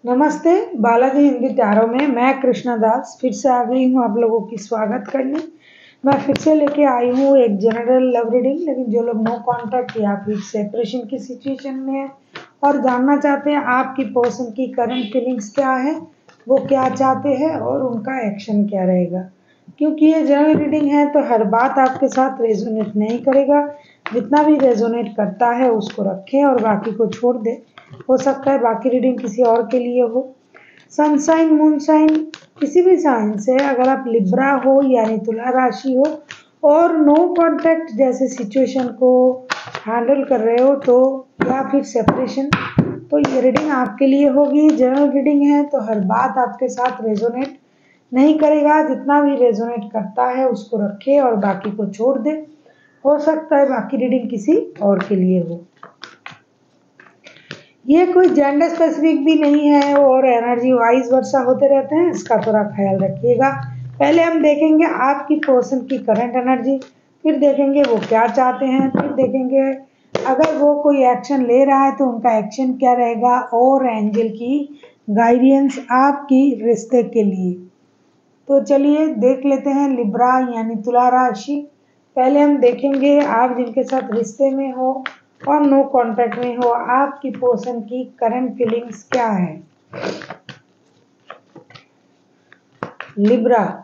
नमस्ते। बालाजी हिंदी टैरो में मैं कृष्णा दास फिर से आ गई हूँ आप लोगों की स्वागत करने। मैं फिर से लेके आई हूँ एक जनरल लव रीडिंग, लेकिन जो लोग नो कांटेक्ट या फिर सेपरेशन की सिचुएशन में है और जानना चाहते हैं आपकी पर्सन की करंट फीलिंग्स क्या है, वो क्या चाहते हैं और उनका एक्शन क्या रहेगा। क्योंकि ये जनरल रीडिंग है तो हर बात आपके साथ रेजोनेट नहीं करेगा। जितना भी रेजोनेट करता है उसको रखें और बाकी को छोड़ दें। हो सकता है बाकी रीडिंग किसी और के लिए हो। सनसाइन मूनसाइन किसी भी साइन से, अगर आप लिब्रा हो यानी तुला राशि हो और नो कांटेक्ट जैसे सिचुएशन को हैंडल कर रहे हो तो या फिर सेपरेशन, तो ये रीडिंग आपके लिए होगी। जनरल रीडिंग है तो हर बात आपके साथ रेजोनेट नहीं करेगा। जितना भी रेजोनेट करता है उसको रखे और बाकी को छोड़ दे। हो सकता है बाकी रीडिंग किसी और के लिए हो। ये कोई जेंडर स्पेसिफिक भी नहीं है और एनर्जी वाइज वर्षा होते रहते हैं, इसका थोड़ा ख्याल रखिएगा। पहले हम देखेंगे आपकी पर्सन की करंट एनर्जी, फिर देखेंगे वो क्या चाहते हैं, फिर देखेंगे अगर वो कोई एक्शन ले रहा है तो उनका एक्शन क्या रहेगा और एंजल की गाइडेंस आपकी रिश्ते के लिए। तो चलिए देख लेते हैं लिब्रा यानी तुला राशि। पहले हम देखेंगे आप जिनके साथ रिश्ते में हो और नो कांटेक्ट में हो, आपकी पर्सन की करंट फीलिंग्स क्या है। लिब्रा,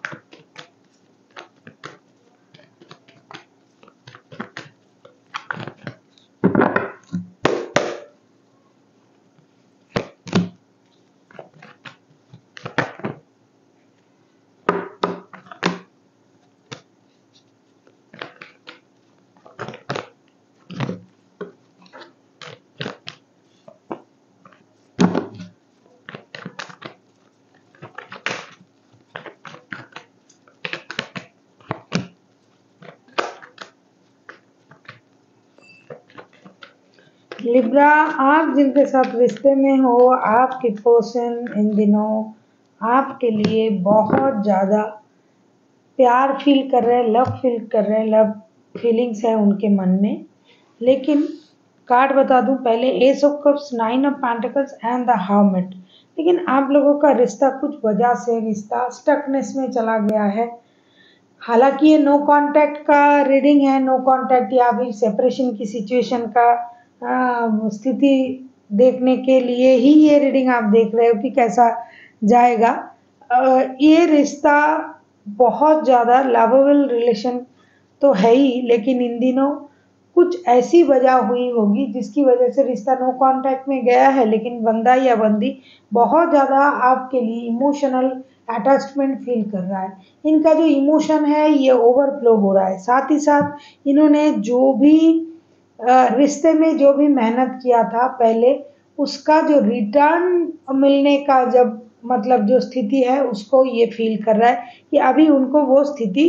लिब्रा आप जिनके साथ रिश्ते में हो, आपकी पर्सन इन दिनों आपके लिए बहुत ज़्यादा प्यार फील कर रहे हैं, लव फील कर रहे हैं, लव फीलिंग्स है उनके मन में। लेकिन कार्ड बता दूं पहले, ace of cups, nine of pentacles and the hermit. लेकिन आप लोगों का रिश्ता कुछ वजह से रिश्ता स्टकनेस में चला गया है। हालांकि ये नो कांटेक्ट का रीडिंग है, नो कांटेक्ट या फिर सेपरेशन की सिचुएशन का स्थिति देखने के लिए ही ये रीडिंग आप देख रहे हो कि कैसा जाएगा। ये रिश्ता बहुत ज़्यादा लवेबल रिलेशन तो है ही, लेकिन इन दिनों कुछ ऐसी वजह हुई होगी जिसकी वजह से रिश्ता नो कांटेक्ट में गया है, लेकिन बंदा या बंदी बहुत ज़्यादा आपके लिए इमोशनल अटैचमेंट फील कर रहा है। इनका जो इमोशन है ये ओवरफ्लो हो रहा है। साथ ही साथ इन्होंने जो भी रिश्ते में जो भी मेहनत किया था पहले, उसका जो रिटर्न मिलने का जब मतलब जो स्थिति है उसको ये फील कर रहा है कि अभी उनको वो स्थिति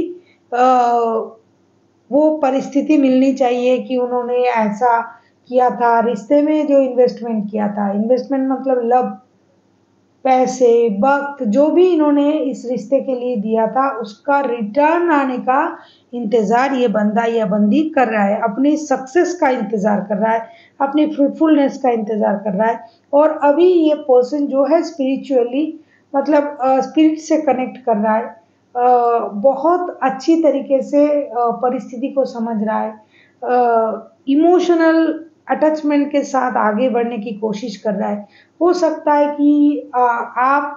वो परिस्थिति मिलनी चाहिए कि उन्होंने ऐसा किया था। रिश्ते में जो इन्वेस्टमेंट किया था, इन्वेस्टमेंट मतलब लव, पैसे, वक्त, जो भी इन्होंने इस रिश्ते के लिए दिया था उसका रिटर्न आने का इंतज़ार ये बंदा या बंदी कर रहा है। अपनी सक्सेस का इंतज़ार कर रहा है, अपनी फ्रूटफुलनेस का इंतज़ार कर रहा है। और अभी ये पर्सन जो है स्पिरिचुअली मतलब स्पिरिट से कनेक्ट कर रहा है, बहुत अच्छी तरीके से परिस्थिति को समझ रहा है, इमोशनल अटैचमेंट के साथ आगे बढ़ने की कोशिश कर रहा है। हो सकता है कि आप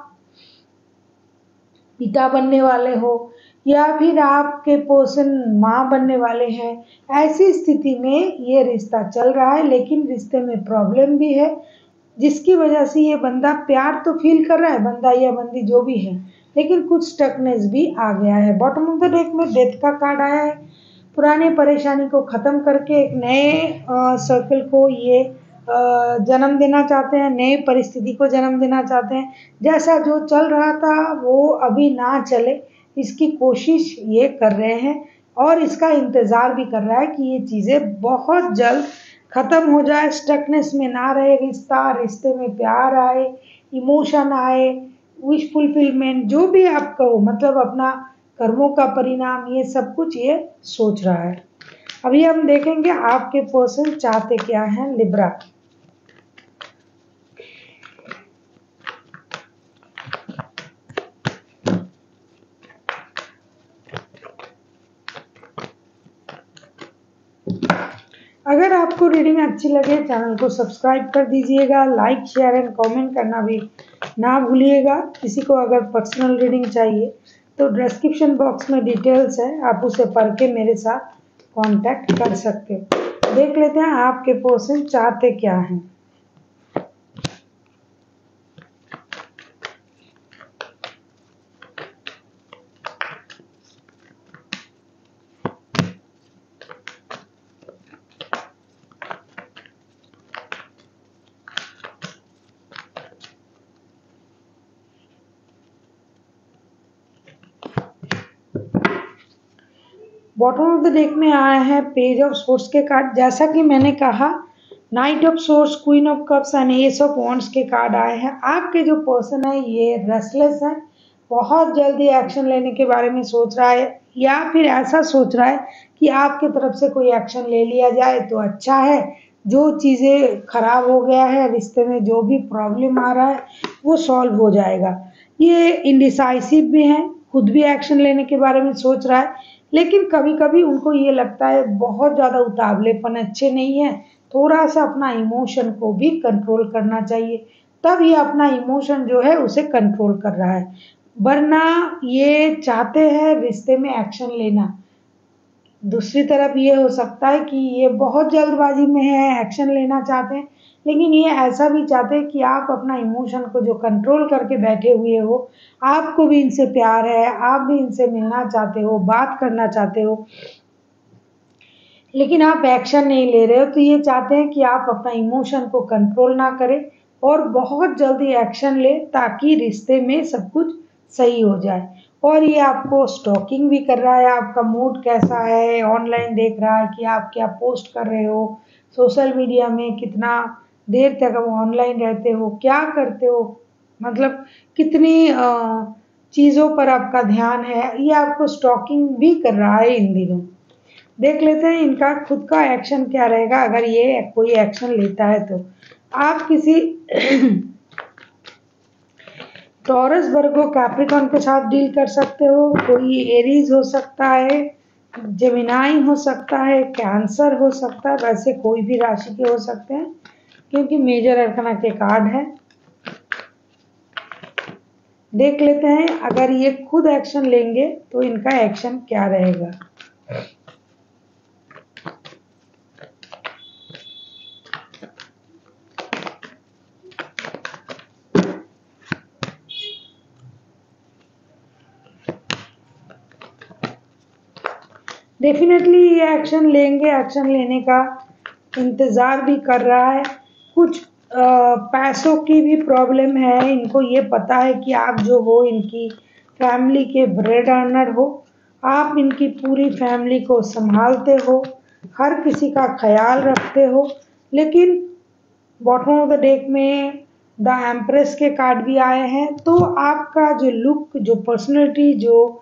पिता बनने वाले हो या फिर आपके पर्सन माँ बनने वाले हैं। ऐसी स्थिति में ये रिश्ता चल रहा है, लेकिन रिश्ते में प्रॉब्लम भी है जिसकी वजह से ये बंदा प्यार तो फील कर रहा है, बंदा या बंदी जो भी है, लेकिन कुछ स्टकनेस भी आ गया है। बॉटम ऑफ द डेक में डेथ का कार्ड आया है। पुरानी परेशानी को ख़त्म करके एक नए सर्कल को ये जन्म देना चाहते हैं, नए परिस्थिति को जन्म देना चाहते हैं। जैसा जो चल रहा था वो अभी ना चले, इसकी कोशिश ये कर रहे हैं और इसका इंतज़ार भी कर रहा है कि ये चीज़ें बहुत जल्द ख़त्म हो जाए, स्टकनेस में ना रहे रिश्ता, रिश्ते में प्यार आए, इमोशन आए, विश फुलफिलमेंट, जो भी आप कहो, मतलब अपना कर्मों का परिणाम, ये सब कुछ ये सोच रहा है। अभी हम देखेंगे आपके पर्सन चाहते क्या हैं। लिब्रा, रीडिंग अच्छी लगे चैनल को सब्सक्राइब कर दीजिएगा, लाइक शेयर एंड कमेंट करना भी ना भूलिएगा। किसी को अगर पर्सनल रीडिंग चाहिए तो डिस्क्रिप्शन बॉक्स में डिटेल्स है, आप उसे पढ़ के मेरे साथ कांटेक्ट कर सकते हो। देख लेते हैं आपके पर्सन चाहते क्या हैं। बॉटम ऑफ द डेक में आया है पेज ऑफ सोर्स के कार्ड। जैसा कि मैंने कहा, knight of swords, queen of cups and ace of wands के कार्ड आए हैं। आपके जो पर्सन है ये रेस्टलेस है, बहुत जल्दी एक्शन लेने के बारे में सोच रहा है, या फिर ऐसा सोच रहा है कि आपकी तरफ से कोई एक्शन ले लिया जाए तो अच्छा है। जो चीज़ें खराब हो गया है रिश्ते में, जो भी प्रॉब्लम आ रहा है वो सॉल्व हो जाएगा। ये इंडिसाइसिव भी है, खुद भी एक्शन लेने के बारे में सोच रहा है, लेकिन कभी कभी उनको ये लगता है बहुत ज़्यादा उतावलेपन अच्छे नहीं है, थोड़ा सा अपना इमोशन को भी कंट्रोल करना चाहिए। तब ये अपना इमोशन जो है उसे कंट्रोल कर रहा है, वरना ये चाहते हैं रिश्ते में एक्शन लेना। दूसरी तरफ ये हो सकता है कि ये बहुत जल्दबाजी में है, एक्शन लेना चाहते हैं, लेकिन ये ऐसा भी चाहते हैं कि आप अपना इमोशन को जो कंट्रोल करके बैठे हुए हो, आपको भी इनसे प्यार है, आप भी इनसे मिलना चाहते हो, बात करना चाहते हो, लेकिन आप एक्शन नहीं ले रहे हो। तो ये चाहते हैं कि आप अपना इमोशन को कंट्रोल ना करें और बहुत जल्दी एक्शन ले, ताकि रिश्ते में सब कुछ सही हो जाए। और ये आपको स्टॉकिंग भी कर रहा है, आपका मूड कैसा है, ऑनलाइन देख रहा है कि आप क्या पोस्ट कर रहे हो, सोशल मीडिया में कितना देर तक आप ऑनलाइन रहते हो, क्या करते हो, मतलब कितनी चीज़ों पर आपका ध्यान है। ये आपको स्टॉकिंग भी कर रहा है इन दिनों। देख लेते हैं इनका खुद का एक्शन क्या रहेगा अगर ये कोई एक्शन लेता है तो। आप किसी टॉरस, वर्गो, कैप्रिकॉर्न के साथ डील कर सकते हो। कोई एरीज हो सकता है, जेमिनाई हो सकता है, कैंसर हो सकता है, वैसे कोई भी राशि के हो सकते हैं क्योंकि मेजर अरकाना के कार्ड है। देख लेते हैं अगर ये खुद एक्शन लेंगे तो इनका एक्शन क्या रहेगा। डेफिनेटली ये एक्शन लेंगे, एक्शन लेने का इंतज़ार भी कर रहा है। कुछ पैसों की भी प्रॉब्लम है, इनको ये पता है कि आप जो हो इनकी फैमिली के ब्रेड अर्नर हो, आप इनकी पूरी फैमिली को संभालते हो, हर किसी का ख्याल रखते हो। लेकिन बॉटम ऑफ द डेक में द एम्प्रेस के कार्ड भी आए हैं, तो आपका जो लुक, जो पर्सनैलिटी,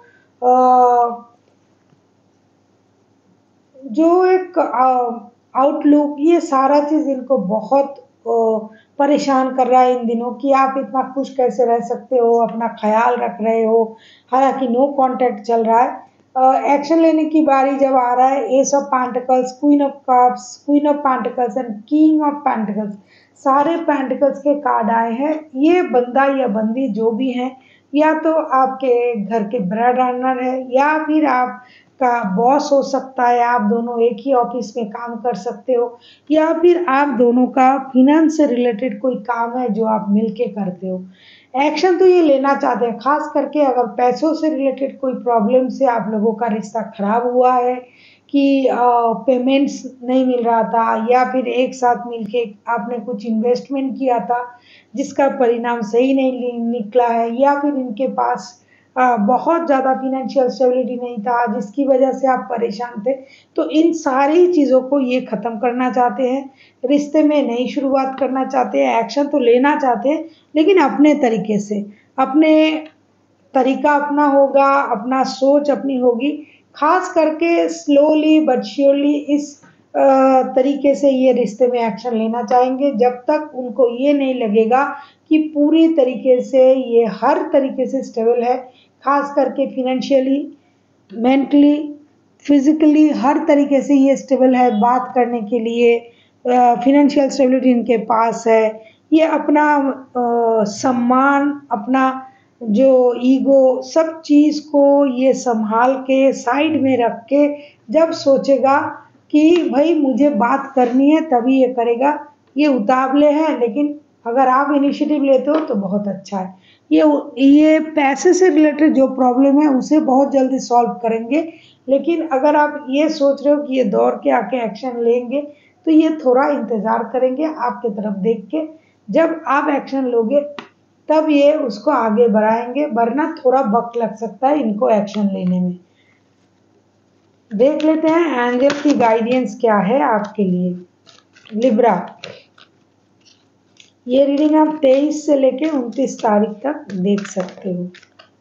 जो एक आउटलुक, ये सारा चीज़ इनको बहुत परेशान कर रहा है इन दिनों कि आप इतना खुश कैसे रह सकते हो, अपना ख्याल रख रहे हो। हालांकि नो कांटेक्ट चल रहा है। एक्शन लेने की बारी जब आ रहा है, ace of pentacles, queen of cups, queen of pentacles and king of pentacles, सारे पेंटिकल्स के कार्ड आए हैं। ये बंदा या बंदी जो भी हैं, या तो आपके घर के ब्रेड अर्नर है, या फिर आप का बॉस हो सकता है, आप दोनों एक ही ऑफिस में काम कर सकते हो, या फिर आप दोनों का फिनेंस से रिलेटेड कोई काम है जो आप मिलके करते हो। एक्शन तो ये लेना चाहते हैं, खास करके अगर पैसों से रिलेटेड कोई प्रॉब्लम से आप लोगों का रिश्ता खराब हुआ है कि पेमेंट्स नहीं मिल रहा था, या फिर एक साथ मिलके आपने कुछ इन्वेस्टमेंट किया था जिसका परिणाम सही नहीं निकला है, या फिर इनके पास बहुत ज़्यादा फिनेंशियल स्टेबिलिटी नहीं था जिसकी वजह से आप परेशान थे। तो इन सारी चीज़ों को ये ख़त्म करना चाहते हैं, रिश्ते में नई शुरुआत करना चाहते हैं। एक्शन तो लेना चाहते हैं, लेकिन अपने तरीके से, अपने तरीका अपना होगा, अपना सोच अपनी होगी। खास करके स्लोली बट श्योरली इस तरीके से ये रिश्ते में एक्शन लेना चाहेंगे, जब तक उनको ये नहीं लगेगा कि पूरी तरीके से ये हर तरीके से स्टेबल है, खास करके फिनेंशियली, मेंटली, फिजिकली, हर तरीके से ये स्टेबल है। बात करने के लिए फिनेंशियल स्टेबिलिटी इनके पास है। ये अपना सम्मान, अपना जो ईगो, सब चीज़ को ये संभाल के साइड में रख के जब सोचेगा कि भाई मुझे बात करनी है तभी ये करेगा। ये उतावले हैं, लेकिन अगर आप इनिशिएटिव लेते हो तो बहुत अच्छा है। ये पैसे से रिलेटेड जो प्रॉब्लम है उसे बहुत जल्दी सॉल्व करेंगे, लेकिन अगर आप ये सोच रहे हो कि ये दौड़ के आके एक्शन लेंगे तो ये थोड़ा इंतज़ार करेंगे आपके तरफ देख के। जब आप एक्शन लोगे तब ये उसको आगे बढ़ाएंगे, वरना थोड़ा वक्त लग सकता है इनको एक्शन लेने में। देख लेते हैं एंजल की गाइडेंस क्या है आपके लिए। लिब्रा, ये रीडिंग आप 23 से लेके 29 तारीख तक देख सकते हो।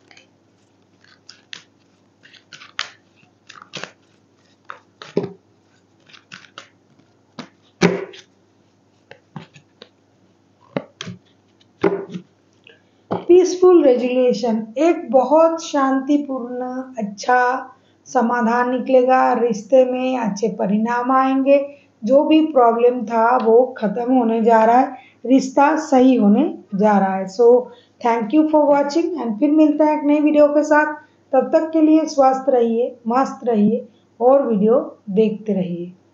पीसफुल रेजुलेशन, एक बहुत शांतिपूर्ण अच्छा समाधान निकलेगा, रिश्ते में अच्छे परिणाम आएंगे। जो भी प्रॉब्लम था वो खत्म होने जा रहा है, रिश्ता सही होने जा रहा है। So thank you for watching and फिर मिलते हैं एक नई वीडियो के साथ। तब तक के लिए स्वस्थ रहिए, मस्त रहिए और वीडियो देखते रहिए।